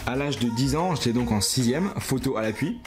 À l'âge de 10 ans, j'étais donc en 6e, photo à l'appui.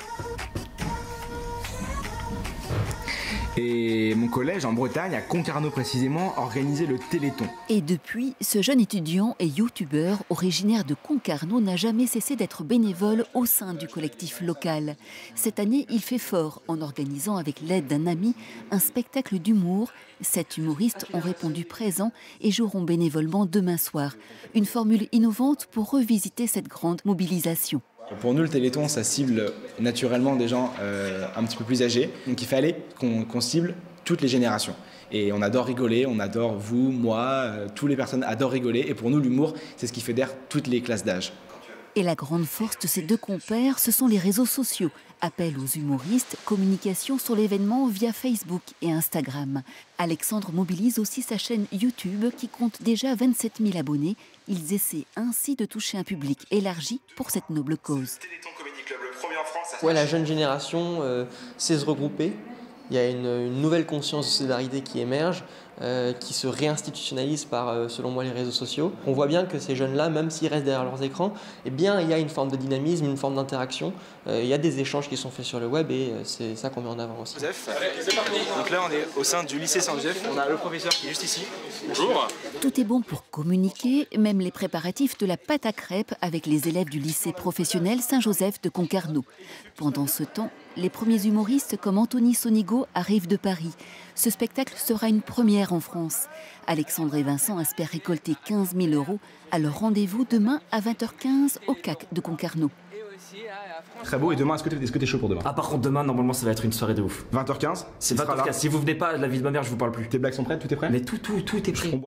Et mon collège en Bretagne, à Concarneau précisément, organisait le Téléthon. Et depuis, ce jeune étudiant et youtubeur originaire de Concarneau n'a jamais cessé d'être bénévole au sein du collectif local. Cette année, il fait fort en organisant avec l'aide d'un ami un spectacle d'humour. 7 humoristes ont répondu présents et joueront bénévolement demain soir. Une formule innovante pour revisiter cette grande mobilisation. Pour nous, le Téléthon, ça cible naturellement des gens un petit peu plus âgés. Donc il fallait qu'on cible toutes les générations. Et on adore rigoler, on adore vous, moi, toutes les personnes adorent rigoler. Et pour nous, l'humour, c'est ce qui fédère toutes les classes d'âge. Et la grande force de ces deux compères, ce sont les réseaux sociaux. Appel aux humoristes, communication sur l'événement via Facebook et Instagram. Alexandre mobilise aussi sa chaîne YouTube qui compte déjà 27 000 abonnés. Ils essaient ainsi de toucher un public élargi pour cette noble cause. Ouais, la jeune génération sait se regrouper. Il y a une nouvelle conscience de solidarité qui émerge, qui se réinstitutionnalise par, selon moi, les réseaux sociaux. On voit bien que ces jeunes-là, même s'ils restent derrière leurs écrans, eh bien, il y a une forme de dynamisme, une forme d'interaction. Il y a des échanges qui sont faits sur le web et c'est ça qu'on met en avant aussi. Donc là, on est au sein du lycée Saint-Joseph. On a le professeur qui est juste ici. Bonjour. Tout est bon pour communiquer, même les préparatifs de la pâte à crêpes avec les élèves du lycée professionnel Saint-Joseph de Concarneau. Pendant ce temps, les premiers humoristes comme Anthony Sonigo arrivent de Paris. Ce spectacle sera une première en France. Alexandre et Vincent espèrent récolter 15 000 € à leur rendez-vous demain à 20h15 au CAC de Concarneau. Très beau, et demain, est-ce que t'es chaud pour demain? Ah, par contre, demain, normalement, ça va être une soirée de ouf. 20h15? C'est 20h15. Si vous venez pas, la vie de ma mère, je vous parle plus. Tes blagues sont prêtes? Tout est prêt? Mais tout est prêt.